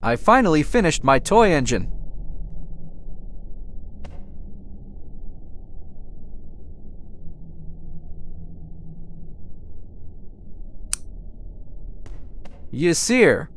I finally finished my toy engine. Yasir.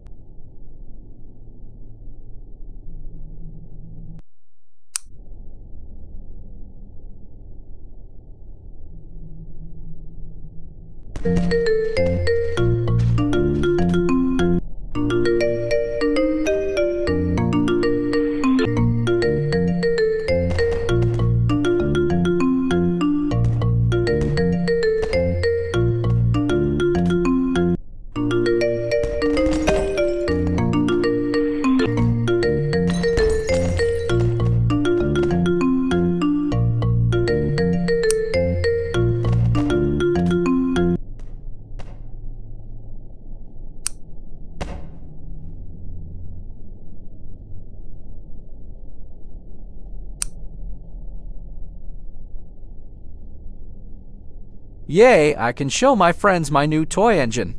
Yay, I can show my friends my new toy engine.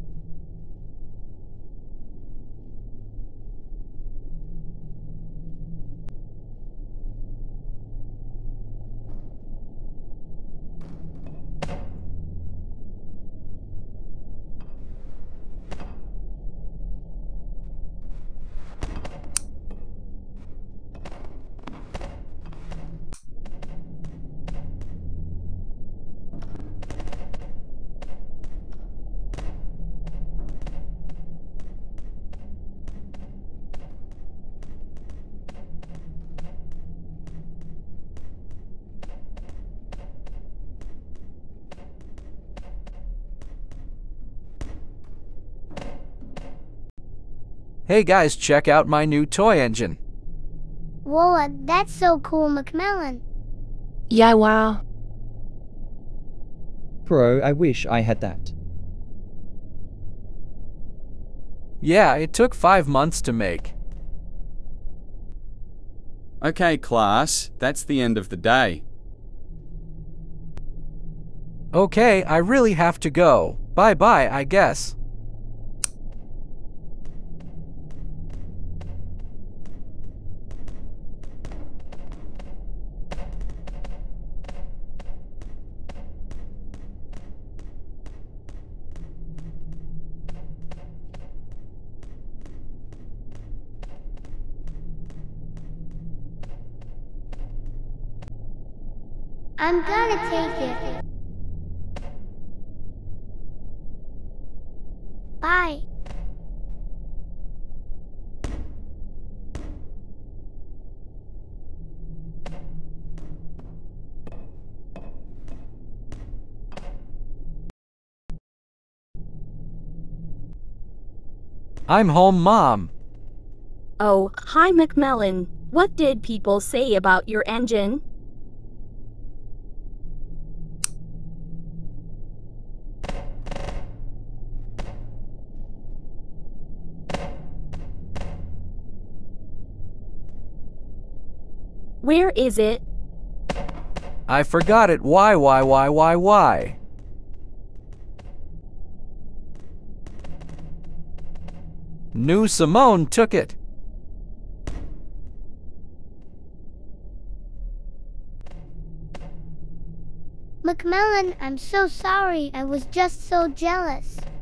Hey guys, check out my new toy engine. Whoa, that's so cool, McMillan. Yeah, wow. Bro, I wish I had that. Yeah, it took 5 months to make. Okay, class, that's the end of the day. Okay, I really have to go. Bye-bye, I guess. I'm gonna take it. Bye. I'm home, Mom. Oh, hi McMillan. What did people say about your engine? Where is it? I forgot it. Why? New Simone took it. McMillan, I'm so sorry. I was just so jealous.